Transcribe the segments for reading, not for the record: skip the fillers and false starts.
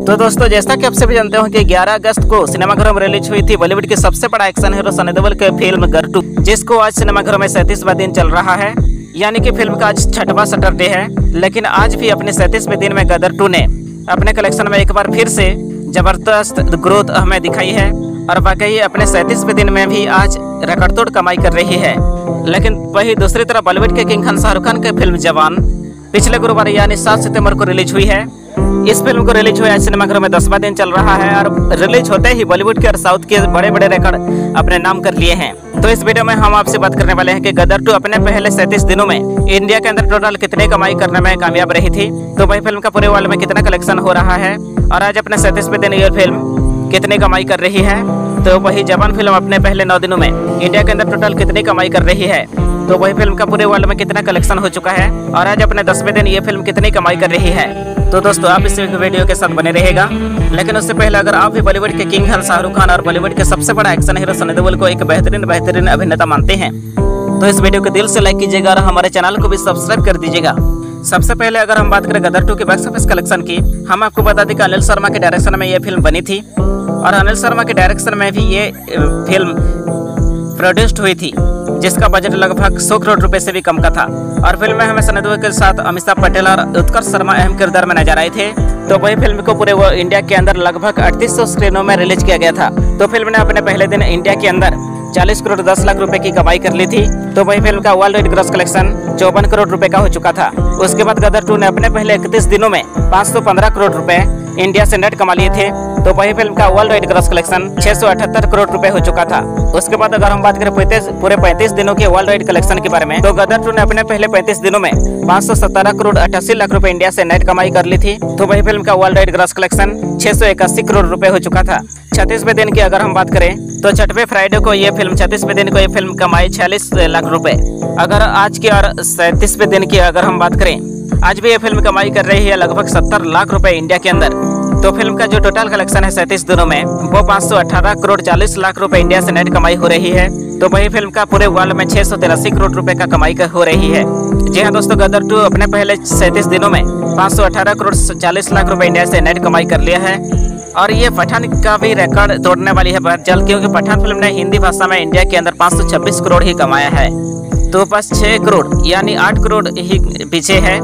तो दोस्तों, जैसा कि आप सभी जानते हो कि 11 अगस्त को सिनेमाघरों में रिलीज हुई थी बॉलीवुड की सबसे बड़ा एक्शन हीरो सनी देओल की फिल्म गदर 2, जिसको आज सिनेमाघरों में 37वां दिन चल रहा है। यानी कि फिल्म का आज 6वां सैटरडे है। लेकिन आज भी अपने 37वें दिन में गदर 2 ने अपने कलेक्शन में एक बार फिर से जबरदस्त ग्रोथ हमें दिखाई है और वाकई अपने 37वें दिन में भी आज रिकॉर्ड तोड़ कमाई कर रही है। लेकिन वही दूसरी तरफ बॉलीवुड के किंग खान शाहरुख खान की फिल्म जवान पिछले गुरुवार यानी 7 सितंबर को रिलीज हुई है। इस फिल्म को रिलीज हुए आज सिनेमाघरों में 10वां दिन चल रहा है और रिलीज होते ही बॉलीवुड के और साउथ के बड़े बड़े रिकॉर्ड अपने नाम कर लिए हैं। तो इस वीडियो में हम आपसे बात करने वाले हैं कि गदर 2 अपने पहले 37 दिनों में इंडिया के अंदर टोटल कितने कमाई करने में कामयाब रही थी, तो वही फिल्म का पूरे वर्ल्ड में कितना कलेक्शन हो रहा है और आज अपने 37वें दिन ये फिल्म कितनी कमाई कर रही है। तो वही जवान फिल्म अपने पहले 9 दिनों में इंडिया के अंदर टोटल कितनी कमाई कर रही है, तो वही फिल्म का पूरे वर्ल्ड में कितना कलेक्शन हो चुका है और आज अपने 10वें दिन ये फिल्म कितनी कमाई कर रही है। तो दोस्तों, आप इस वीडियो के साथ बने रहेगा। लेकिन उससे पहले अगर आप भी बॉलीवुड के किंग खान शाहरुख खान और बॉलीवुड के सबसे बड़ा एक्शन हीरो सनी देओल को एक बेहतरीन अभिनेता मानते हैं, तो इस वीडियो को दिल से लाइक कीजिएगा और हमारे चैनल को भी सब्सक्राइब कर दीजिएगा। सबसे पहले अगर हम बात करें गदर 2 के बॉक्स ऑफिस कलेक्शन की, हम आपको बता दें कि अनिल शर्मा के डायरेक्शन में ये फिल्म बनी थी और अनिल शर्मा के डायरेक्शन में भी ये फिल्म प्रोड्यूस्ड हुई थी, जिसका बजट लगभग 100 करोड़ रुपए से भी कम का था। और फिल्म में हमें सनी देओल के साथ अमिताभ पटेल और उत्कर्ष शर्मा अहम किरदार में नजर आए थे। तो वही फिल्म को पूरे इंडिया के अंदर लगभग 3800 स्क्रीनों में रिलीज किया गया था। तो फिल्म ने अपने पहले दिन इंडिया के अंदर 40 करोड़ 10 लाख रुपए की कमाई कर ली थी। तो वही फिल्म का world wide gross collection 54 crore रुपए का हो चुका था। उसके बाद गदर 2 ने अपने पहले 31 दिनों में 515 करोड़ रुपए इंडिया से नेट कमा लिए थे। तो वही फिल्म का world wide gross collection 678 crore रुपए हो चुका था। उसके बाद अगर हम बात करें पूरे 35 दिनों के वर्ल्ड वाइड कलेक्शन के बारे में, तो गदर 2 ने अपने पहले 35 दिनों में 517 करोड़ 88 लाख रुपए इंडिया से नेट कमाई कर ली थी। तो वही फिल्म का world wide gross collection 681 crore रुपए हो चुका था। 36वें दिन की अगर हम बात करें, तो 6वें फ्राइडे को ये फिल्म 36वें दिन को ये फिल्म कमाई 46 लाख रुपए। अगर आज की और 37वें दिन की अगर हम बात करें, आज भी ये फिल्म कमाई कर रही है लगभग 70 लाख रुपए इंडिया के अंदर। तो फिल्म का जो टोटल कलेक्शन है 37 दिनों में, वो 518 करोड़ 40 लाख रुपए इंडिया से नेट कमाई हो रही है। तो वही फिल्म का पूरे वर्ल्ड में 683 करोड़ रुपए का कमाई हो रही है। जी हाँ दोस्तों, गदर 2 अपने पहले 37 दिनों में 518 करोड़ 40 लाख रुपए इंडिया से नेट कमाई कर लिया है। और ये पठान का भी रिकॉर्ड तोड़ने वाली है बहुत जल्द, क्योंकि पठान फिल्म ने हिंदी भाषा में इंडिया के अंदर 526 करोड़ ही कमाया है। तो बस 6 करोड़ यानी 8 करोड़ ही पीछे है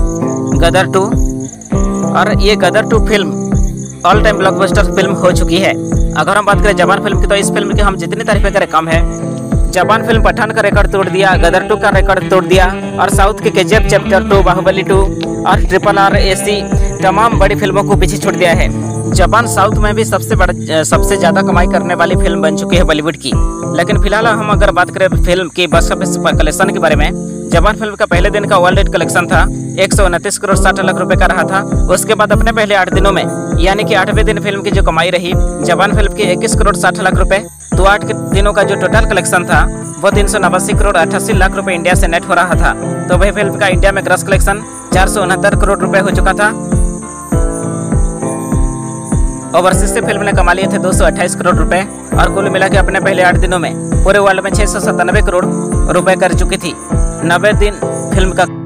गदर 2। और ये गदर 2 फिल्म ऑल टाइम ब्लॉकबस्टर फिल्म हो चुकी है। अगर हम बात करें जवान फिल्म की, तो इस फिल्म की हम जितनी तारीफें करें कम है। जवान फिल्म पठान का रिकॉर्ड तोड़ दिया, गदर 2 का रिकॉर्ड तोड़ दिया और साउथ के KGF चैप्टर 2, बाहुबली 2 और RRR AC तमाम बड़ी फिल्मों को पीछे छोड़ दिया है। जवान साउथ में भी सबसे ज्यादा कमाई करने वाली फिल्म बन चुकी है बॉलीवुड की। लेकिन फिलहाल हम अगर बात करें फिल्म की बॉक्स ऑफिस कलेक्शन के बारे में, जवान फिल्म का पहले दिन का वर्ल्ड वाइड कलेक्शन था 129 करोड़ 60 लाख रुपए का रहा था। उसके बाद अपने पहले 8 दिनों में यानी कि 8वें दिन फिल्म की जो कमाई रही जवान फिल्म की 21 करोड़ 60 लाख रुपए। तो 8 दिनों का जो टोटल कलेक्शन था वो 389 करोड़ 88 लाख रुपए इंडिया से नेट हो रहा था। तो वही फिल्म का इंडिया में ग्रॉस कलेक्शन 469 करोड़ रुपए हो चुका था। ओवरसीज से फिल्म ने कमा लिए थे 228 करोड़ रुपए और कुल मिला के अपने पहले 8 दिनों में पूरे वर्ल्ड में 697 करोड़ रुपए कर चुकी थी। 90 दिन फिल्म का